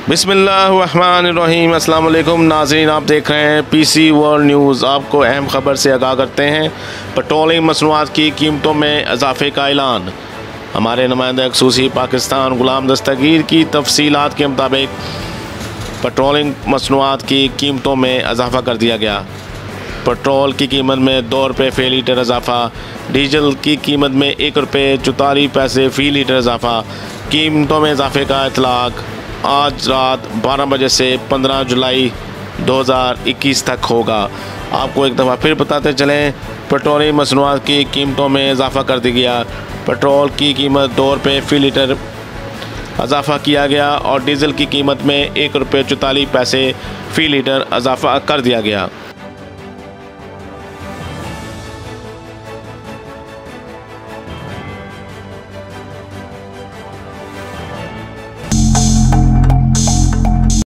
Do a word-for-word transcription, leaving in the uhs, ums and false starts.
बिस्मिल्लाहिर्रहमानिर्रहीम। अस्सलाम वालेकुम नाज़रीन, आप देख रहे हैं पीसी वर्ल्ड न्यूज़। आपको अहम ख़बर से आगाह करते हैं। पेट्रोलियम मसनूआत की कीमतों में इजाफे का ऐलान। हमारे नुमाइंदा खसूसी पाकिस्तान गुलाम दस्तगीर की तफसीलात के मुताबिक पेट्रोलियम मसनूआत की कीमतों में इजाफा कर दिया गया। पेट्रोल की कीमत में दो रुपये फ़ी लीटर इजाफा, डीजल की कीमत में एक रुपये चौतालीस पैसे फ़ी लीटर इजाफा। कीमतों में इजाफे का इतलाक़ आज रात बारह बजे से पंद्रह जुलाई दो हज़ार इक्कीस तक होगा। आपको एक दफ़ा फिर बताते चलें, पेट्रोलियम मसनूआत की कीमतों में इजाफा कर दिया गया। पेट्रोल की कीमत दो रुपये फ़ी लीटर इजाफा किया गया और डीज़ल की कीमत में एक रुपये चौतालीस पैसे फ़ी लीटर इजाफा कर दिया गया।